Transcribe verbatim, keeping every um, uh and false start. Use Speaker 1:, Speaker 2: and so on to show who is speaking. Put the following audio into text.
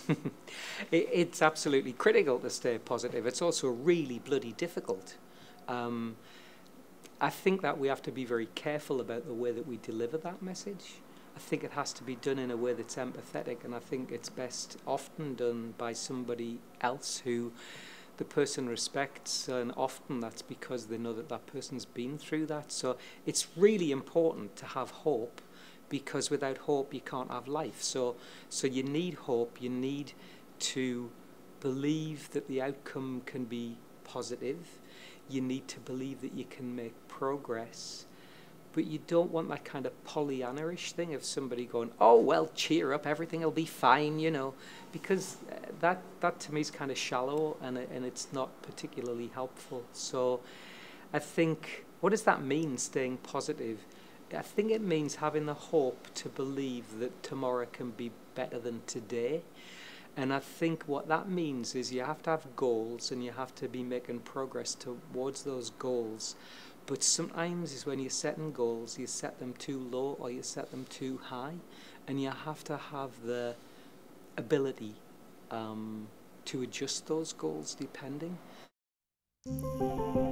Speaker 1: it, it's absolutely critical to stay positive. It's also really bloody difficult. Um, I think that we have to be very careful about the way that we deliver that message. I think it has to be done in a way that's empathetic, and I think it's best often done by somebody else who the person respects, and often that's because they know that that person's been through that. So it's really important to have hope, because without hope you can't have life. So, so you need hope, you need to believe that the outcome can be positive, you need to believe that you can make progress, but you don't want that kind of Pollyanna-ish thing of somebody going, oh, well, cheer up, everything will be fine, you know, because that, that to me is kind of shallow, and, and it's not particularly helpful. So I think, what does that mean, staying positive? I think it means having the hope to believe that tomorrow can be better than today. And I think what that means is you have to have goals, and you have to be making progress towards those goals. But sometimes is when you're setting goals, you set them too low or you set them too high, and you have to have the ability um, to adjust those goals depending.